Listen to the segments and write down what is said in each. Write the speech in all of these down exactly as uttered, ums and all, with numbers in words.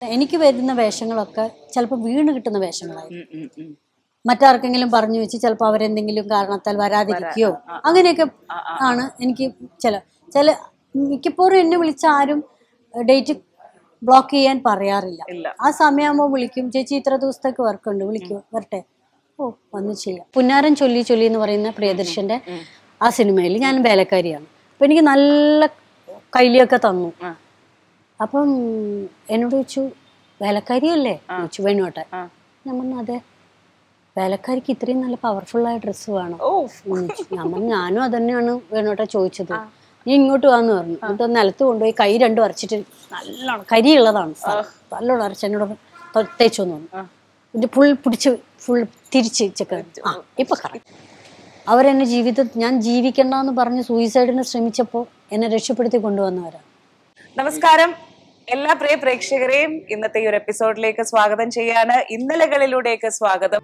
എനിക്ക് വരുന്ന വേഷങ്ങളൊക്കെ ചിലപ്പോൾ വീണ് കിട്ടുന്ന വേഷങ്ങളായിരിക്കും. മറ്റാർക്കെങ്കിലും പറഞ്ഞു വെച്ച് ചിലപ്പോൾ അവരെന്തെങ്കിലും കാരണത്താൽ വരാതിരിക്കുകയോ അങ്ങനെയൊക്കെ ആണ്. എനിക്ക് ചില ചില മിക്കപ്പോഴും എന്നെ വിളിച്ച ആരും ഡേറ്റ് ബ്ലോക്ക് ചെയ്യാൻ പറയാറില്ല. ആ സമയമാകുമ്പോൾ വിളിക്കും, ചേച്ചി ഇത്ര ദിവസത്തേക്ക് വർക്ക് ഉണ്ട്, വിളിക്കൂ, വരട്ടെ, ഓ വന്ന് ചെയ്യാം. പുന്നാരൻ ചൊല്ലി ചൊല്ലി എന്ന് പറയുന്ന പ്രിയദർശന്റെ ആ സിനിമയിൽ ഞാൻ വേലക്കാരിയാണ്. അപ്പം എനിക്ക് നല്ല കൈലിയൊക്കെ തന്നു. അപ്പം എന്നോട് ചോദിച്ചു, വേലക്കാരിയല്ലേ ചോദിച്ചു വേണോട്ടെ. ഞാൻ പറഞ്ഞു അതെ, വേലക്കാരിക്ക് ഇത്രയും നല്ല പവർഫുള്ളായ ഡ്രസ്സ് വേണം. ഞാൻ പറഞ്ഞു ഞാനും അതന്നെയാണ് വേണോട്ടെ ചോദിച്ചത്, നീ ഇങ്ങോട്ട് വാന്ന് പറഞ്ഞു. എന്നിട്ട് നിലത്ത് കൊണ്ടുപോയി കൈ രണ്ടും അരച്ചിട്ട് നല്ലോണം കരിയുള്ളതാണ്, നല്ലോണം അരച്ച് എന്നോട് തേച്ചോന്ന് പറഞ്ഞു. എന്നിട്ട് ഫുൾ പിടിച്ച് ഫുൾ തിരിച്ച് ചെക്ക് ആ ഇപ്പൊ കറക്റ്റ്. അവരെന്നെ ജീവിതം ഞാൻ ജീവിക്കണ്ടെന്ന് പറഞ്ഞ് സൂയിസൈഡിന് ശ്രമിച്ചപ്പോൾ എന്നെ രക്ഷപ്പെടുത്തി കൊണ്ടുവന്നവരാണ്. നമസ്കാരം, എല്ലാ പ്രിയ പ്രേക്ഷകരെയും ഇന്നത്തെ ഈ ഒരു എപ്പിസോഡിലേക്ക് സ്വാഗതം ചെയ്യാണ്. ഇന്നലകളിലൂടെയൊക്കെ സ്വാഗതം.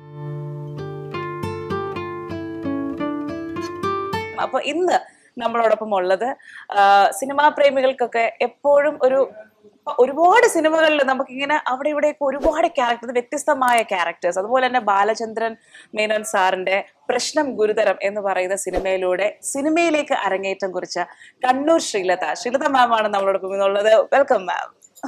അപ്പൊ ഇന്ന് നമ്മളോടൊപ്പം ഉള്ളത് സിനിമാ പ്രേമികൾക്കൊക്കെ എപ്പോഴും ഒരു ഒരുപാട് സിനിമകളിൽ നമുക്കിങ്ങനെ അവിടെ ഇവിടെയൊക്കെ ഒരുപാട് ക്യാരക്ടേഴ്സ്, വ്യത്യസ്തമായ ക്യാരക്ടേഴ്സ്. അതുപോലെ തന്നെ ബാലചന്ദ്രൻ മേനോൻ സാറിന്റെ പ്രശ്നം ഗുരുതരം എന്ന് പറയുന്ന സിനിമയിലൂടെ സിനിമയിലേക്ക് അരങ്ങേറ്റം കുറിച്ച കണ്ണൂർ ശ്രീലത ശ്രീലത മാം ആണ് നമ്മളോടൊപ്പം ഇന്നുള്ളത്. Welcome ma'am.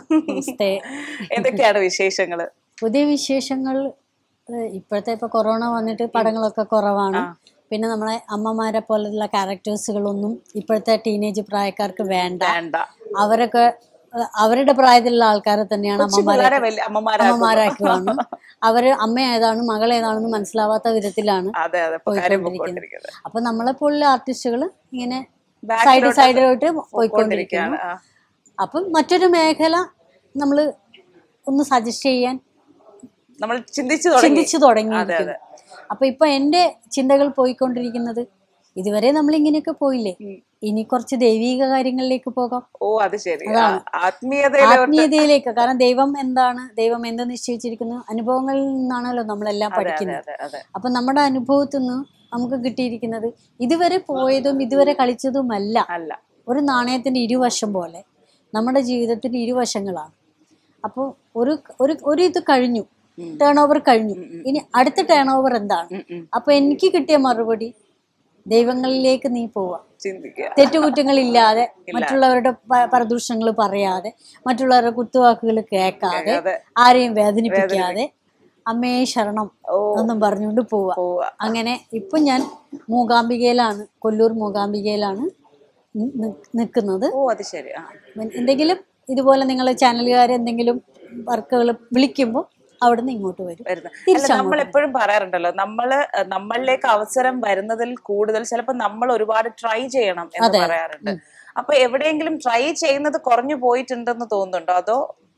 എന്തൊക്കെയാണ് വിശേഷങ്ങള്? പുതിയ വിശേഷങ്ങൾ ഇപ്പോഴത്തെ ഇപ്പൊ കൊറോണ വന്നിട്ട് പടങ്ങളൊക്കെ കുറവാണ്. പിന്നെ നമ്മളെ അമ്മമാരെ പോലുള്ള ക്യാരക്ടേഴ്സുകളൊന്നും ഇപ്പോഴത്തെ ടീനേജ് പ്രായക്കാർക്ക് വേണ്ട. അവരൊക്കെ അവരുടെ പ്രായത്തിലുള്ള ആൾക്കാരെ തന്നെയാണ് അമ്മമാരെ അമ്മമാരാക്കുവാണ്. അവര് അമ്മ ഏതാണ് മകൾ ഏതാണെന്ന് മനസ്സിലാവാത്ത വിധത്തിലാണ് പോയിക്കൊണ്ടിരിക്കുന്നത്. അപ്പൊ നമ്മളെ പോലുള്ള ആർട്ടിസ്റ്റുകൾ ഇങ്ങനെ സൈഡ് സൈഡിലോട്ട് പോയിക്കൊണ്ടിരിക്കുന്നു. അപ്പം മറ്റൊരു മേഖല നമ്മള് ഒന്ന് സജസ്റ്റ് ചെയ്യാൻ നമ്മൾ ചിന്തിച്ചു ചിന്തിച്ചു തുടങ്ങിയിരിക്കുന്നു. അപ്പൊ ഇപ്പൊ എന്റെ ചിന്തകൾ പോയിക്കൊണ്ടിരിക്കുന്നത്, ഇതുവരെ നമ്മൾ ഇങ്ങനെയൊക്കെ പോയില്ലേ, ഇനി കുറച്ച് ദൈവിക കാര്യങ്ങളിലേക്ക് പോകാം. ഓ അത് ശരി, ആത്മീയതയിലേക്ക്. കാരണം ദൈവം എന്താണ്, ദൈവം എന്ത് നിശ്ചയിച്ചിരിക്കുന്നു, അനുഭവങ്ങളിൽ നിന്നാണല്ലോ നമ്മളെല്ലാം പഠിക്കുന്നത്. അപ്പൊ നമ്മുടെ അനുഭവത്തിൽ നിന്ന് നമുക്ക് കിട്ടിയിരിക്കുന്നത് ഇതുവരെ പോയതും ഇതുവരെ കളിച്ചതുമല്ല, ഒരു നാണയത്തിന്റെ ഇരുവശം പോലെ നമ്മുടെ ജീവിതത്തിന്റെ ഇരുവശങ്ങളാണ്. അപ്പോൾ ഒരു ഒരു ഇത് കഴിഞ്ഞു, ടേൺ ഓവർ കഴിഞ്ഞു, ഇനി അടുത്ത ടേൺ ഓവർ എന്താണ്? അപ്പൊ എനിക്ക് കിട്ടിയ മറുപടി, ദൈവങ്ങളിലേക്ക് നീ പോവാ, തെറ്റുകുറ്റങ്ങളില്ലാതെ, മറ്റുള്ളവരുടെ പരദൂഷണങ്ങൾ പറയാതെ, മറ്റുള്ളവരുടെ കുത്തുവാക്കുകൾ കേൾക്കാതെ, ആരെയും വേദനിപ്പിക്കാതെ, അമ്മേ ശരണം എന്നും പറഞ്ഞുകൊണ്ട് പോവാ. അങ്ങനെ ഇപ്പൊ ഞാൻ മൂകാംബികയിലാണ്, കൊല്ലൂർ മൂകാംബികയിലാണ് നിൽക്കുന്നത്. എന്തെങ്കിലും ഇതുപോലെ നിങ്ങളെ ചാനലുകാരെ എന്തെങ്കിലും വർക്കുകൾ വിളിക്കുമ്പോൾ അവിടുന്ന് ഇങ്ങോട്ട് വരും. നമ്മൾ എപ്പോഴും പറയാറുണ്ടല്ലോ, നമ്മള് നമ്മളിലേക്ക് അവസരം വരുന്നതിൽ കൂടുതൽ ചിലപ്പോ നമ്മൾ ഒരുപാട് ട്രൈ ചെയ്യണം എന്ന് പറയാറുണ്ട്. അപ്പൊ എവിടെയെങ്കിലും ട്രൈ ചെയ്യുന്നത് കുറഞ്ഞു പോയിട്ടുണ്ടെന്ന് തോന്നുന്നുണ്ടോ? അതോ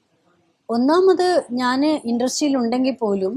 ഒന്നാമത് ഞാൻ ഇൻഡസ്ട്രിയിൽ ഉണ്ടെങ്കിൽ പോലും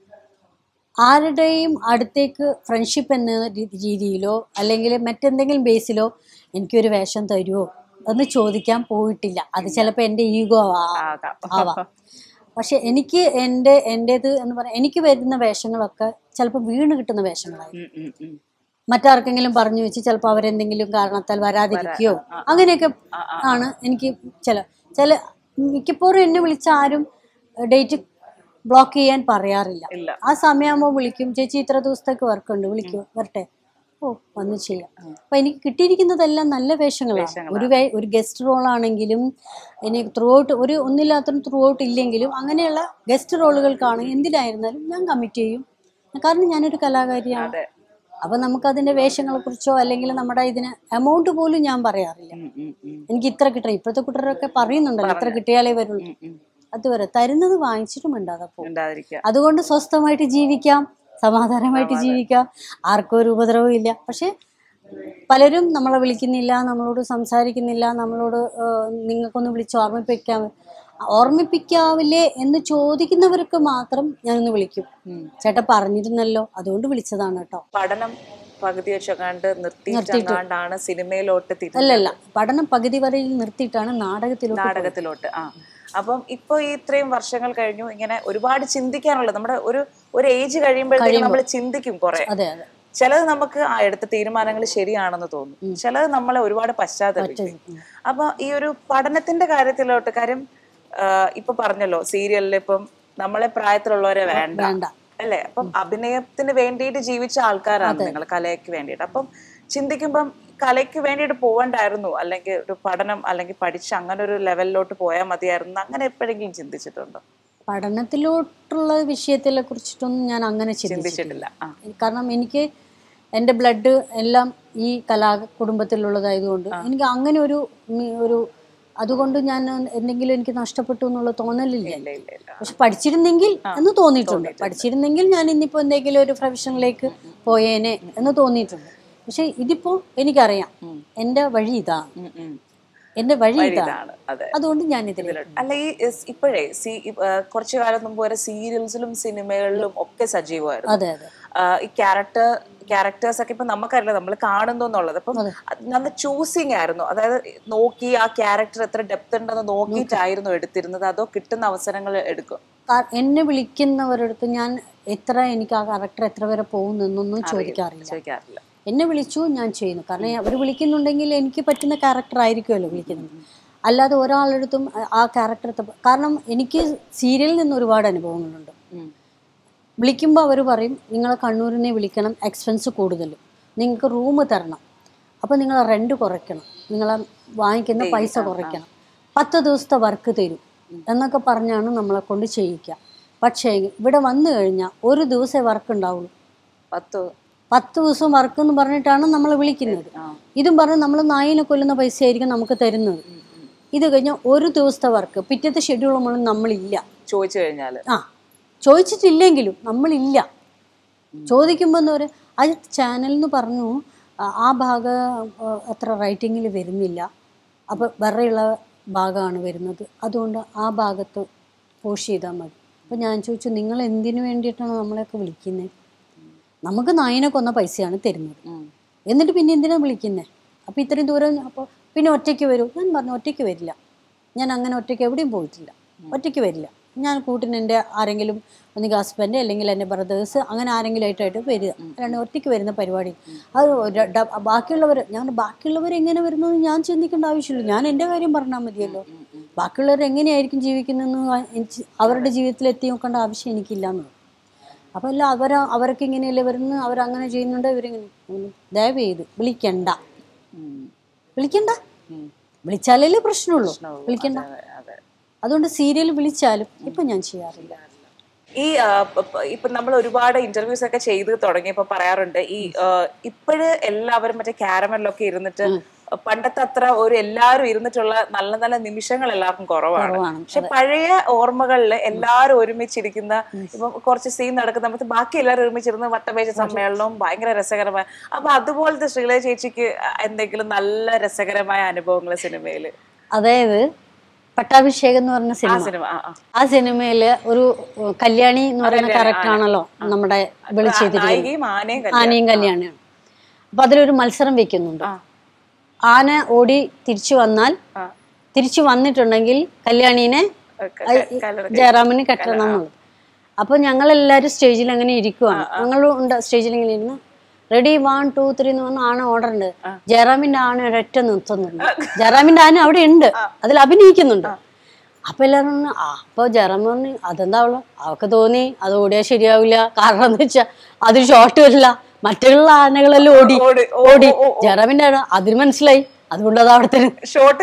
ആരുടെയും അടുത്തേക്ക് ഫ്രണ്ട്ഷിപ്പ് എന്ന രീതിയിലോ അല്ലെങ്കിൽ മറ്റെന്തെങ്കിലും ബേസിലോ എനിക്കൊരു വേഷം തരുമോ എന്ന് ചോദിക്കാൻ പോയിട്ടില്ല. അത് ചിലപ്പോൾ എൻ്റെ ഈഗോ ആവാം. പക്ഷെ എനിക്ക് എൻ്റെ എൻ്റേത് എന്ന് പറയാൻ എനിക്ക് വരുന്ന വേഷങ്ങളൊക്കെ ചിലപ്പോൾ വീണ് കിട്ടുന്ന വേഷങ്ങളായിരിക്കും. മറ്റാർക്കെങ്കിലും പറഞ്ഞു വെച്ച് ചിലപ്പോൾ അവരെന്തെങ്കിലും കാരണത്താൽ വരാതിരിക്കുകയോ അങ്ങനെയൊക്കെ ആണ്. എനിക്ക് ചില ചില മിക്കപ്പോഴും എന്നെ വിളിച്ച ആരും ഡേറ്റ് ബ്ലോക്ക് ചെയ്യാൻ പറയാറില്ല. ആ സമയമാകുമ്പോൾ വിളിക്കും, ചേച്ചി ഇത്ര ദിവസത്തേക്ക് വർക്ക് ഉണ്ട്, വിളിക്കൂ, വരട്ടെ, ഓ വന്ന് ചെയ്യാം. അപ്പൊ എനിക്ക് കിട്ടിയിരിക്കുന്നതെല്ലാം നല്ല വേഷങ്ങളാണ്. ഒരു വേ ഒരു ഗസ്റ്റ് റോളാണെങ്കിലും ഇനി ത്രൂ ഔട്ട് ഒരു ഒന്നില്ലാത്ത ത്രൂ ഔട്ട് ഇല്ലെങ്കിലും അങ്ങനെയുള്ള ഗസ്റ്റ് റോളുകൾക്കാണ് എന്തിനായിരുന്നാലും ഞാൻ കമ്മിറ്റ് ചെയ്യും. കാരണം ഞാനൊരു കലാകാരിയാണ്. അപ്പൊ നമുക്കതിന്റെ വേഷങ്ങളെ കുറിച്ചോ അല്ലെങ്കിൽ നമ്മുടെ ഇതിന് എമൗണ്ട് പോലും ഞാൻ പറയാറില്ല. എനിക്ക് ഇത്ര കിട്ടണം. ഇപ്പോഴത്തെ കുട്ടികളൊക്കെ പറയുന്നുണ്ടല്ലോ ഇത്ര കിട്ടിയാലേ വരുള്ളൂ. അതുവരെ തരുന്നത് വാങ്ങിച്ചിട്ടും ഉണ്ടാകാതെ പോകും. അതുകൊണ്ട് സ്വസ്ഥമായിട്ട് ജീവിക്കാം, സമാധാനമായിട്ട് ജീവിക്കാം, ആർക്കും ഒരു ഉപദ്രവവും ഇല്ല. പക്ഷെ പലരും നമ്മളെ വിളിക്കുന്നില്ല, നമ്മളോട് സംസാരിക്കുന്നില്ല, നമ്മളോട് നിങ്ങൾക്കൊന്ന് വിളിച്ച് ഓർമ്മിപ്പിക്കാം ഓർമ്മിപ്പിക്കാവില്ലേ എന്ന് ചോദിക്കുന്നവർക്ക് മാത്രം ഞാനൊന്ന് വിളിക്കും. ചേട്ടാ പറഞ്ഞിരുന്നല്ലോ, അതുകൊണ്ട് വിളിച്ചതാണ് കേട്ടോ. പഠനം പകുതി വെച്ചങ്ങാണ്ട് നിർത്തിയിട്ടാണ് സിനിമയിലോട്ട്. അല്ലല്ല, പഠനം പകുതി വരയിൽ നിർത്തിയിട്ടാണ് നാടകത്തിലോട്ട് നാടകത്തിലോട്ട് ആ അപ്പം ഇപ്പൊ ഈ ഇത്രയും വർഷങ്ങൾ കഴിഞ്ഞു, ഇങ്ങനെ ഒരുപാട് ചിന്തിക്കാനുള്ളത് നമ്മുടെ ഒരു ഒരു ഏജ് കഴിയുമ്പോഴത്തേക്കും നമ്മൾ ചിന്തിക്കും കുറെ. ചിലത് നമുക്ക് ആ എടുത്ത തീരുമാനങ്ങൾ ശരിയാണെന്ന് തോന്നും, ചിലത് നമ്മളെ ഒരുപാട് പശ്ചാത്തലം. അപ്പൊ ഈ ഒരു പഠനത്തിന്റെ കാര്യത്തിലോട്ട്, കാര്യം ഇപ്പൊ പറഞ്ഞല്ലോ സീരിയലിൽ ഇപ്പം നമ്മളെ പ്രായത്തിലുള്ളവരെ വേണ്ട അല്ലേ? അപ്പം അഭിനയത്തിന് വേണ്ടിയിട്ട് ജീവിച്ച ആൾക്കാരാണ് നിങ്ങൾ, കലയ്ക്ക് വേണ്ടിയിട്ട്. അപ്പം ചിന്തിക്കുമ്പം കലയ്ക്ക് വേണ്ടിയിട്ട് പോകണ്ടായിരുന്നു, അല്ലെങ്കിൽ ഒരു പഠനം അല്ലെങ്കിൽ പഠിച്ച് അങ്ങനെ ഒരു ലെവലിലോട്ട് പോയാൽ മതിയായിരുന്നു, അങ്ങനെ എപ്പോഴെങ്കിലും ചിന്തിച്ചിട്ടുണ്ടോ? പഠനത്തിലോട്ടുള്ള വിഷയത്തിനെ കുറിച്ചിട്ടൊന്നും ഞാൻ അങ്ങനെ ചിന്തിച്ചിട്ടില്ല. കാരണം എനിക്ക് എൻ്റെ ബ്ലഡ് എല്ലാം ഈ കലാ കുടുംബത്തിലുള്ളതായതുകൊണ്ട് എനിക്ക് അങ്ങനെ ഒരു ഒരു അതുകൊണ്ട് ഞാൻ എന്തെങ്കിലും എനിക്ക് നഷ്ടപ്പെട്ടു എന്നുള്ള തോന്നലില്ല. പക്ഷെ പഠിച്ചിരുന്നെങ്കിൽ എന്ന് തോന്നിയിട്ടുണ്ട്. പഠിച്ചിരുന്നെങ്കിൽ ഞാൻ ഇന്നിപ്പോൾ എന്തെങ്കിലും ഒരു പ്രൊഫഷനിലേക്ക് പോയേനെ എന്ന് തോന്നിയിട്ടുണ്ട്. പക്ഷെ ഇതിപ്പോ എനിക്കറിയാം എൻ്റെ വഴി ഇതാണ്, എന്റെ വഴി ഇതാണ്. അതുകൊണ്ട് ഞാൻ ഇതിൽ അല്ല ഈ ഇപ്പോഴേ കുറച്ചു കാലം മുമ്പ് വരെ സീരിയൽസിലും സിനിമകളിലും ഒക്കെ സജീവമായിരുന്നു. അതെ അതെ ഈ ക്യാരക്ടർ ക്യാരക്ടേഴ്സ് ഒക്കെ ഇപ്പൊ നമുക്കറിയില്ല, നമ്മൾ കാണുന്നു എന്നുള്ളത്. അപ്പം നല്ല ചൂസിങ് ആയിരുന്നു, അതായത് നോക്കി ആ ക്യാരക്ടർ എത്ര ഡെപ്ത് ഉണ്ടെന്ന് നോക്കിയിട്ടായിരുന്നു എടുത്തിരുന്നത്, അതോ കിട്ടുന്ന അവസരങ്ങൾ എടുക്കും? എന്നെ വിളിക്കുന്നവരടുത്ത് ഞാൻ എത്ര എനിക്ക് ആ ക്യാരക്ടർ എത്ര വരെ പോകുന്നൊന്നും ചോദിക്കാറില്ല ചോദിക്കാറില്ല എന്നെ വിളിച്ചു ഞാൻ ചെയ്യുന്നു. കാരണം അവർ വിളിക്കുന്നുണ്ടെങ്കിൽ എനിക്ക് പറ്റുന്ന ക്യാരക്ടർ ആയിരിക്കുമല്ലോ വിളിക്കുന്നത്. അല്ലാതെ ഒരാളെടുത്തും ആ ക്യാരക്ടർ, കാരണം എനിക്ക് സീരിയലിൽ നിന്ന് ഒരുപാട് അനുഭവങ്ങളുണ്ട്. വിളിക്കുമ്പോൾ അവർ പറയും നിങ്ങളെ കണ്ണൂരിനെ വിളിക്കണം, എക്സ്പെൻസ് കൂടുതലും, നിങ്ങൾക്ക് റൂം തരണം, അപ്പോൾ നിങ്ങൾ റെൻറ്റ് കുറയ്ക്കണം, നിങ്ങളെ വാങ്ങിക്കുന്ന പൈസ കുറയ്ക്കണം, പത്ത് ദിവസത്തെ വർക്ക് തരും എന്നൊക്കെ പറഞ്ഞാണ് നമ്മളെ കൊണ്ട് ചെയ്യിക്കുക. പക്ഷേ ഇവിടെ വന്നു കഴിഞ്ഞാൽ ഒരു ദിവസമേ വർക്ക് ഉണ്ടാവുള്ളൂ. പത്ത് പത്ത് ദിവസം വർക്ക് എന്ന് പറഞ്ഞിട്ടാണ് നമ്മളെ വിളിക്കുന്നത്. ഇതും പറഞ്ഞ് നമ്മൾ നായിനെ കൊല്ലുന്ന പൈസ ആയിരിക്കും നമുക്ക് തരുന്നത്. ഇത് കഴിഞ്ഞാൽ ഒരു ദിവസത്തെ വർക്ക്, പിറ്റത്തെ ഷെഡ്യൂൾ നമ്മൾ നമ്മളില്ല. ചോദിച്ചു കഴിഞ്ഞാൽ ആ ചോദിച്ചിട്ടില്ലെങ്കിലും നമ്മളില്ല. ചോദിക്കുമ്പോൾ എന്താ പറയുക, അത് ചാനൽ എന്ന് പറഞ്ഞു ആ ഭാഗം അത്ര റൈറ്റിങ്ങിൽ വരുന്നില്ല, അപ്പോൾ വേറെയുള്ള ഭാഗമാണ് വരുന്നത്, അതുകൊണ്ട് ആ ഭാഗത്ത് പോഷ് ചെയ്താൽ മതി. അപ്പോൾ ഞാൻ ചോദിച്ചു നിങ്ങൾ എന്തിനു വേണ്ടിയിട്ടാണ് നമ്മളെയൊക്കെ വിളിക്കുന്നത്? നമുക്ക് നായിനെ കൊന്ന പൈസയാണ് തരുന്നത്, എന്നിട്ട് പിന്നെ എന്തിനാണ് വിളിക്കുന്നത്? അപ്പോൾ ഇത്രയും ദൂരം അപ്പോൾ പിന്നെ ഒറ്റയ്ക്ക് വരൂ. ഞാൻ പറഞ്ഞു ഒറ്റയ്ക്ക് വരില്ല, ഞാൻ അങ്ങനെ ഒറ്റയ്ക്ക് എവിടെയും പോയിട്ടില്ല, ഒറ്റയ്ക്ക് വരില്ല. ഞാൻ കൂട്ടിന് എൻ്റെ ആരെങ്കിലും ഒന്നുകിൽ ഹസ്ബൻഡ് അല്ലെങ്കിൽ എൻ്റെ ബ്രദേഴ്സ് അങ്ങനെ ആരെങ്കിലും ആയിട്ടായിട്ട് വരിക, അല്ലാണ്ട് ഒറ്റയ്ക്ക് വരുന്ന പരിപാടി. അത് ബാക്കിയുള്ളവർ ഞാൻ ബാക്കിയുള്ളവർ എങ്ങനെ വരുന്നത് ഞാൻ ചിന്തിക്കേണ്ട ആവശ്യമില്ല, ഞാൻ എൻ്റെ കാര്യം പറഞ്ഞാൽ മതിയല്ലോ. ബാക്കിയുള്ളവർ എങ്ങനെയായിരിക്കും ജീവിക്കുന്നതെന്ന് അവരുടെ ജീവിതത്തിൽ എത്തി നോക്കേണ്ട ആവശ്യം എനിക്കില്ല എന്ന്. അപ്പോൾ അല്ല അവർ അവർക്ക് ഇങ്ങനെയല്ലേ വരുന്നു, അവരങ്ങനെ ചെയ്യുന്നുണ്ട്, ഇവരിങ്ങനെ. ദയവ് ചെയ്ത് വിളിക്കണ്ട, വിളിക്കണ്ട, വിളിച്ചാലല്ലേ പ്രശ്നമുള്ളൂ, വിളിക്കണ്ട. അതുകൊണ്ട് സീരിയൽ വിളിച്ചാലും ഇപ്പൊ ഞാൻ ചെയ്യാറില്ല. ഈ ഇപ്പൊ നമ്മൾ ഒരുപാട് ഇന്റർവ്യൂസ് ഒക്കെ ചെയ്ത് തുടങ്ങിയപ്പോ പറയാറുണ്ട് ഈ ഇപ്പോഴ് എല്ലാവരും മറ്റേ ക്യാരമലിലൊക്കെ ഇരുന്നിട്ട് പണ്ടത്തെ അത്ര ഒരു എല്ലാവരും ഇരുന്നിട്ടുള്ള നല്ല നല്ല നിമിഷങ്ങൾ എല്ലാവർക്കും കുറവാണ്. പക്ഷെ പഴയ ഓർമ്മകളിൽ എല്ലാവരും ഒരുമിച്ചിരിക്കുന്ന, ഇപ്പൊ കുറച്ച് സീൻ നടക്കുന്ന സമയത്ത് ബാക്കി എല്ലാവരും ഒരുമിച്ചിരുന്ന് വട്ടമേശ സമ്മേളനവും ഭയങ്കര രസകരമായ. അപ്പൊ അതുപോലത്തെ ശ്രീലത ചേച്ചിക്ക് എന്തെങ്കിലും നല്ല രസകരമായ അനുഭവങ്ങൾ സിനിമയില്? അതായത് പട്ടാഭിഷേകം എന്ന് പറഞ്ഞ സിനിമ, ആ സിനിമയില് ഒരു കല്യാണി എന്ന് പറയുന്ന ക്യാരക്ടറാണല്ലോ നമ്മുടെ വിളിച്ചെയ്തിരിക്കുന്നത്, ആനയും കല്യാണിയാണ്. അപ്പൊ അതിലൊരു മത്സരം വെക്കുന്നുണ്ട്. ആന ഓടി തിരിച്ചു വന്നാൽ, തിരിച്ചു വന്നിട്ടുണ്ടെങ്കിൽ കല്യാണീനെ ജയറാമിന് കെട്ടണം എന്നുള്ളത്. അപ്പൊ ഞങ്ങളെല്ലാരും സ്റ്റേജിൽ അങ്ങനെ ഇരിക്കുവാണ്. ഞങ്ങളും ഉണ്ട് സ്റ്റേജിൽ ഇങ്ങനെ ഇരുന്ന് റെഡി വൺ ടു ത്രീ എന്ന് പറഞ്ഞ ആന ഓർഡർ ഉണ്ട്. ജയറാമിന്റെ ആന ഒരൊറ്റ നിർത്തുന്നുണ്ട്. ജയറാമിന്റെ ആന അവിടെ ഉണ്ട്, അതിൽ അഭിനയിക്കുന്നുണ്ട്. അപ്പൊ എല്ലാവരും പറഞ്ഞു ആ അപ്പൊ ജയറാം പറഞ്ഞു അതെന്താ അവള് അവൾക്ക് തോന്നി അത് ഓടിയാൽ ശരിയാവില്ല, കാരണം എന്ന് വെച്ചാൽ അത് ഷോർട്ട് വരില്ല, മറ്റുള്ള ആനകളെല്ലാം ഓടി ഓടി ജയറാമിന്റെ ആന അതിന് മനസ്സിലായി, അതുകൊണ്ട് അത് അവിടെ തന്നെ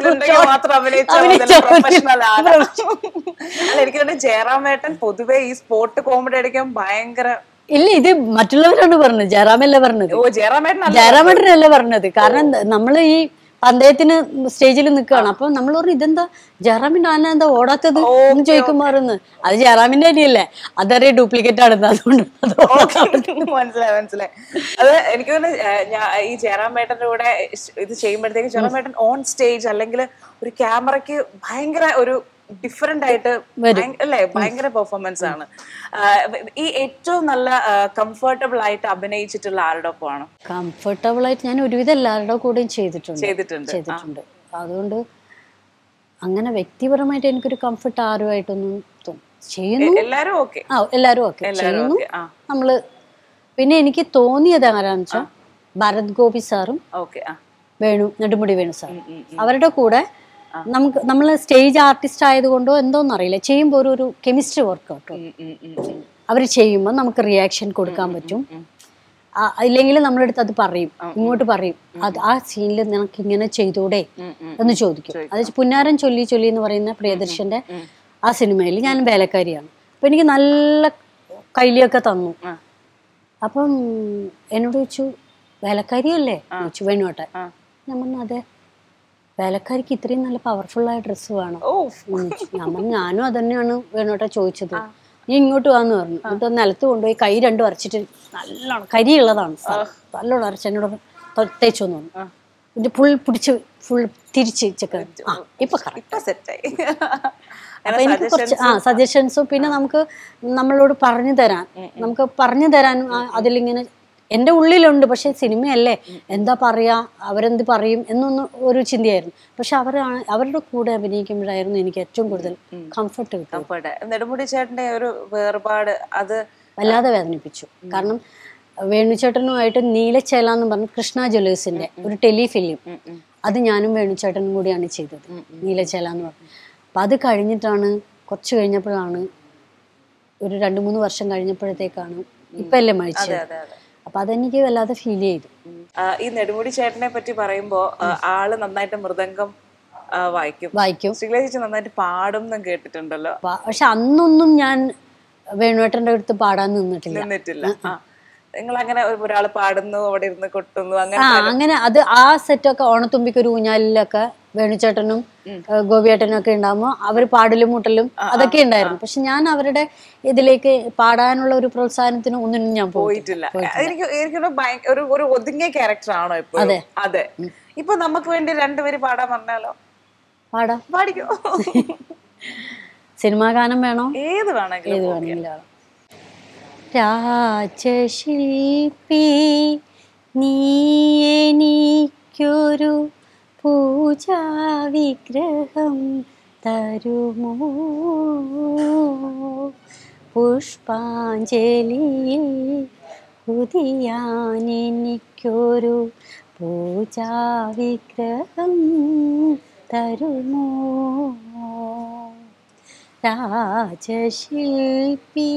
ജയറാമേട്ടൻ പൊതുവെ ഈ സ്പോർട്ട് കോമഡി അടിക്കാൻ ഭയങ്കര ഇല്ല, ഇത് മറ്റുള്ളവരാണ് പറഞ്ഞത്, ജയറാമല്ല പറഞ്ഞത്, ജയറാമേട്ടനല്ല പറഞ്ഞത്. കാരണം നമ്മൾ ഈ പന്തയത്തിന് സ്റ്റേജിൽ നിൽക്കുകയാണ്. അപ്പൊ നമ്മൾ പറഞ്ഞു ഇതെന്താ ജയറാമിന്റെ ആന എന്താ ഓടാത്തത് എന്ന് ചോദിക്കുമാറുന്ന്. അത് ജയറാമിന്റെ അനിയല്ലേ, അതറിയ ഡ്യൂപ്ലിക്കേറ്റ് ആണെന്ന്, അതുകൊണ്ട് മനസ്സിലായി മനസ്സിലായി അത് എനിക്ക് തോന്നുന്നു ഈ ജയറാമേട്ടന്റെ കൂടെ ഇത് ചെയ്യുമ്പോഴത്തേക്ക് ജയറാമേട്ടൻ ഓൺ സ്റ്റേജ് അല്ലെങ്കിൽ ഒരു ക്യാമറയ്ക്ക് ഭയങ്കര ഒരു ഡിഫറെന്റ് ആയിട്ട് അല്ലേ, ഭയങ്കര പെർഫോമൻസ് ആണ്. ഈ ഏറ്റവും നല്ല കംഫർട്ടബിൾ ആയിട്ട് അഭിനയിച്ചിട്ടുള്ള ആരുടെ ഒപ്പമാണ്? കംഫർട്ടബിൾ ആയിട്ട് ഞാൻ ഒരുവിധം എല്ലാവരുടെ കൂടെയും ചെയ്തിട്ടുണ്ട് ചെയ്തിട്ടുണ്ട് ചെയ്തിട്ടുണ്ട് അതുകൊണ്ട് അങ്ങനെ വ്യക്തിപരമായിട്ട് എനിക്കൊരു കംഫർട്ട് ആരുമായിട്ടൊന്നും ചെയ്യുന്നു. എല്ലാരും ഓക്കെ ആ എല്ലാരും ഓക്കെ ചെയ്യുന്നു നമ്മള്. പിന്നെ എനിക്ക് തോന്നിയത് ആരാന്ന് വെച്ചാൽ ഭരത് ഗോപി സാറും വേണു നെടുമുടി വേണു സാറും, അവരുടെ കൂടെ നമുക്ക് നമ്മൾ സ്റ്റേജ് ആർട്ടിസ്റ്റ് ആയതുകൊണ്ടോ എന്തോന്നും അറിയില്ല, ചെയ്യുമ്പോൾ ഒരു ഒരു കെമിസ്ട്രി വർക്ക് കേട്ടോ. അവർ ചെയ്യുമ്പോൾ നമുക്ക് റിയാക്ഷൻ കൊടുക്കാൻ പറ്റും. ഇല്ലെങ്കിൽ നമ്മളെടുത്ത് അത് പറയും, ഇങ്ങോട്ട് പറയും, അത് ആ സീനിൽ നിനക്ക് ഇങ്ങനെ ചെയ്തൂടെ എന്ന് ചോദിക്കും. അത് പുന്നാരൻ ചൊല്ലി ചൊല്ലി എന്ന് പറയുന്ന പ്രിയദർശന്റെ ആ സിനിമയിൽ ഞാൻ വേലക്കാരിയാണ്. അപ്പൊ എനിക്ക് നല്ല കൈലിയൊക്കെ തന്നു. അപ്പം എന്നോട് ചോദിച്ചു, വേലക്കാരിയല്ലേ ചോദിച്ചു വേണോട്ടെ. ഞാൻ പറഞ്ഞു അതെ, വേലക്കാരിക്ക് ഇത്രയും നല്ല പവർഫുൾ ആയ ഡ്രസ്സ് വേണം. ഞാൻ പറഞ്ഞു ഞാനും അത് തന്നെയാണ് വേണോട്ടെ ചോദിച്ചത്. നീ ഇങ്ങോട്ട് വാന്ന് പറഞ്ഞു. എന്നിട്ട് നിലത്ത് കൊണ്ടുപോയി കൈ രണ്ടും അരച്ചിട്ട് നല്ലോണം കരിയുള്ളതാണ്, നല്ലോണം അരച്ച് എന്നോട് തേച്ചോന്ന് പറഞ്ഞു. എന്നിട്ട് ഫുൾ പിടിച്ച് ഫുൾ തിരിച്ച് ചെക്ക് ഇപ്പൊ സെറ്റായി. അപ്പൊ എനിക്ക് കുറച്ച് ആ സജഷൻസും പിന്നെ നമുക്ക് നമ്മളോട് പറഞ്ഞു തരാൻ നമുക്ക് പറഞ്ഞു തരാനും അതിലിങ്ങനെ എൻ്റെ ഉള്ളിലുണ്ട്. പക്ഷെ സിനിമയല്ലേ, എന്താ പറയാ, അവരെന്ത് പറയും എന്നൊന്നും ഒരു ചിന്തയായിരുന്നു. പക്ഷെ അവരാണ് അവരുടെ കൂടെ അഭിനയിക്കുമ്പോഴായിരുന്നു എനിക്ക് ഏറ്റവും കൂടുതൽ കംഫർട്ട് കിട്ടും. നെടുമുടി ചേട്ടന്റെ ഒരു വേർപാട് അത് വല്ലാതെ വേദനിപ്പിച്ചു. കാരണം വേണുചേട്ടനുമായിട്ട് നീലച്ചേല എന്ന് പറഞ്ഞ കൃഷ്ണ ജ്വല്ലേഴ്സിന്റെ ഒരു ടെലിഫിലിം, അത് ഞാനും വേണുചേട്ടനും കൂടിയാണ് ചെയ്തത്, നീലച്ചേല എന്ന് പറഞ്ഞു. അപ്പം അത് കഴിഞ്ഞിട്ടാണ് കുറച്ച് കഴിഞ്ഞപ്പോഴാണ് ഒരു രണ്ട് മൂന്ന് വർഷം കഴിഞ്ഞപ്പോഴത്തേക്കാണ് ഇപ്പം അല്ലേ മരിച്ചത്. അപ്പൊ അതെനിക്ക് വല്ലാതെ ഫീൽ ചെയ്തു. ഈ നെടുമുടി ചേട്ടനെ പറ്റി പറയുമ്പോ ആള് നന്നായിട്ട് മൃദംഗം വായിക്കും വായിക്കും ശ്രീകല ചേച്ചി നന്നായിട്ട് പാടും എന്നും കേട്ടിട്ടുണ്ടല്ലോ. പക്ഷെ അന്നൊന്നും ഞാൻ വേണുവേട്ടന്റെ അടുത്ത് പാടാൻ നിന്നിട്ടില്ല നിന്നിട്ടില്ല നിങ്ങൾ അങ്ങനെ ഒരാൾ പാടുന്നു അവിടെ ഇരുന്ന് കൊട്ടുന്നു അങ്ങനെ അങ്ങനെ അത് ആ സെറ്റൊക്കെ ഓണത്തുമ്പിക്ക് ഒരു ഊഞ്ഞാലിലൊക്കെ വേണുചേട്ടനും ഗോപിയേട്ടനും ഒക്കെ ഉണ്ടാകുമ്പോൾ അവർ പാടലും മുട്ടലും അതൊക്കെ ഉണ്ടായിരുന്നു. പക്ഷെ ഞാൻ അവരുടെ ഇതിലേക്ക് പാടാനുള്ള ഒരു പ്രോത്സാഹനത്തിനും ഒന്നിനും ഞാൻ പോയിട്ടില്ല. എനിക്ക് എനിക്ക് ഒരു ഒരു ഒതുങ്ങിയ ക്യാരക്ടർ ആണോ ഇപ്പൊ? അതെ അതെ. ഇപ്പൊ നമുക്ക് വേണ്ടി രണ്ടുപേര് പാടാൻ പറഞ്ഞാലോ? പാടാം, പാടിക്കോ. സിനിമാ ഗാനം വേണോ? ഏത് വേണമെങ്കിലും ഏത് വേണമെങ്കിലും. രാജശില്പി നീ എനിക്കൊരു പൂജാ വിഗ്രഹം തരുമോ, പുഷ്പാഞ്ജലിയിൽ ഉദിയാൻ എനിക്കൊരു പൂജാ വിഗ്രഹം തരുമോ, രാജശില്പി.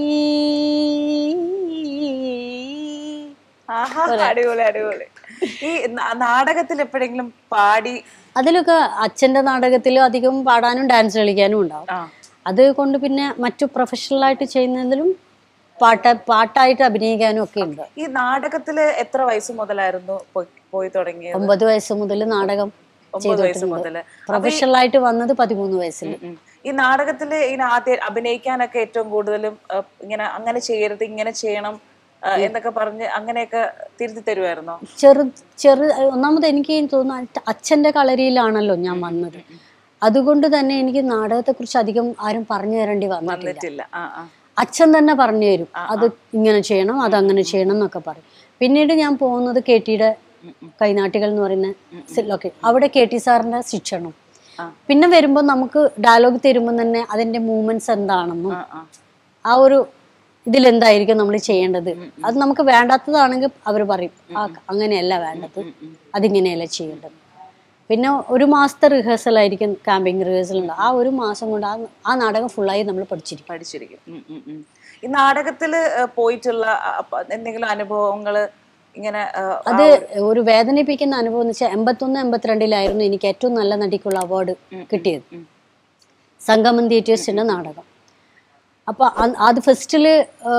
അടിപൊളി അടിപൊളി. ഈ നാടകത്തിൽ എപ്പോഴെങ്കിലും പാടി? അതിലൊക്കെ അച്ഛന്റെ നാടകത്തിലും അധികം പാടാനും ഡാൻസ് കളിക്കാനും ഉണ്ടാവും. അത് കൊണ്ട് പിന്നെ മറ്റു പ്രൊഫഷണൽ ആയിട്ട് ചെയ്യുന്നതിലും പാട്ട പാട്ടായിട്ട് അഭിനയിക്കാനും ഒക്കെ ഉണ്ട്. ഈ നാടകത്തില് എത്ര വയസ്സ് മുതലായിരുന്നു പോയി തുടങ്ങിയത്? ഒമ്പത് വയസ്സ് മുതൽ നാടകം ചെയ്തിട്ടുണ്ട്. പ്രൊഫഷണൽ ആയിട്ട് വന്നത് പതിമൂന്ന് വയസ്സിൽ. ഈ നാടകത്തില് ഇങ്ങനെ ആദ്യം അഭിനയിക്കാനൊക്കെ ഏറ്റവും കൂടുതലും ഇങ്ങനെ അങ്ങനെ ചെയ്യരുത് ഇങ്ങനെ ചെയ്യണം എന്നൊക്കെ പറഞ്ഞ് അങ്ങനെയൊക്കെ തിരുത്തി തരുമായിരുന്നോ? ചെറു ചെറു ഒന്നാമത് എനിക്ക് തോന്നുന്നു അച്ഛന്റെ കളരിയിലാണല്ലോ ഞാൻ വന്നത്. അതുകൊണ്ട് തന്നെ എനിക്ക് നാടകത്തെ കുറിച്ച് അധികം ആരും പറഞ്ഞു തരേണ്ടി വന്നിട്ടില്ല. അച്ഛൻ തന്നെ പറഞ്ഞു തരും, അത് ഇങ്ങനെ ചെയ്യണം അതങ്ങനെ ചെയ്യണം എന്നൊക്കെ പറയും. പിന്നീട് ഞാൻ പോകുന്നത് കെ ടിയുടെ കൈനാട്ടികൾ എന്ന് പറയുന്ന സിലൊക്കെ, അവിടെ കെ ടി സാറിന്റെ ശിക്ഷണം. പിന്നെ വരുമ്പോൾ നമുക്ക് ഡയലോഗ് തരുമ്പോൾ തന്നെ അതിന്റെ മൂവ്മെന്റ്സ് എന്താണെന്നും ആ ഒരു ഇതിലെന്തായിരിക്കും നമ്മൾ ചെയ്യേണ്ടത്, അത് നമുക്ക് വേണ്ടാത്തതാണെങ്കിൽ അവർ പറയും അങ്ങനെയല്ല വേണ്ടത്, അതിങ്ങനെയല്ല ചെയ്യേണ്ടത്. പിന്നെ ഒരു മാസത്തെ റിഹേഴ്സൽ ആയിരിക്കും, ക്യാമ്പിംഗ് റിഹേഴ്സൽ ഉണ്ട്. ആ ഒരു മാസം കൊണ്ട് ആ ആ നാടകം ഫുള്ളായി നമ്മൾ പഠിച്ചിരിക്കും പഠിച്ചിരിക്കും ഈ നാടകത്തില് പോയിട്ടുള്ള എന്തെങ്കിലും അനുഭവങ്ങള് ഇങ്ങനെ? അത് ഒരു വേദനിപ്പിക്കുന്ന അനുഭവം എന്ന് വെച്ചാൽ എൺപത്തൊന്ന് എൺപത്തിരണ്ടിലായിരുന്നു എനിക്ക് ഏറ്റവും നല്ല നടിക്കുള്ള അവാർഡ് കിട്ടിയത്, സംഗമം തിയേറ്റേഴ്സിന്റെ നാടകം. അപ്പൊ അത് ഫെസ്റ്റില്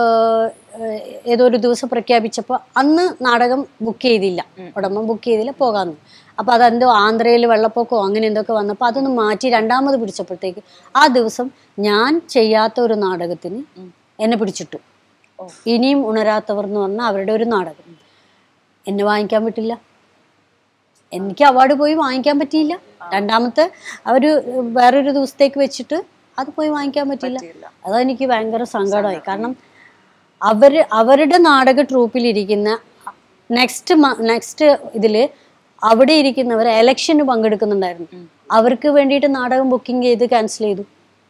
ഏതോ ഒരു ദിവസം പ്രഖ്യാപിച്ചപ്പോൾ അന്ന് നാടകം ബുക്ക് ചെയ്തില്ല, ഉടമ ബുക്ക് ചെയ്തില്ല, പോകാമെന്ന്. അപ്പൊ അതെന്തോ ആന്ധ്രയിൽ വെള്ളപ്പൊക്കമോ അങ്ങനെ എന്തൊക്കെ വന്നപ്പോൾ അതൊന്ന് മാറ്റി രണ്ടാമത് പിടിച്ചപ്പോഴത്തേക്ക് ആ ദിവസം ഞാൻ ചെയ്യാത്ത ഒരു നാടകത്തിന് എന്നെ പിടിച്ചിട്ടു. ഇനിയും ഉണരാത്തവർ എന്ന് പറഞ്ഞാൽ അവരുടെ ഒരു നാടകം. എന്നെ വാങ്ങിക്കാൻ പറ്റില്ല, എനിക്ക് അവാർഡ് പോയി വാങ്ങിക്കാൻ പറ്റിയില്ല. രണ്ടാമത്തെ അവർ വേറൊരു ദിവസത്തേക്ക് വെച്ചിട്ട് അത് പോയി വാങ്ങിക്കാൻ പറ്റില്ല. അതെനിക്ക് ഭയങ്കര സങ്കടമായി. കാരണം അവര് അവരുടെ നാടക ട്രൂപ്പിലിരിക്കുന്ന നെക്സ്റ്റ് നെക്സ്റ്റ് ഇതില് അവിടെ ഇരിക്കുന്നവർ എലക്ഷന് പങ്കെടുക്കുന്നുണ്ടായിരുന്നു. അവർക്ക് വേണ്ടിയിട്ട് നാടകം ബുക്കിംഗ് ചെയ്ത് ക്യാൻസൽ ചെയ്തു.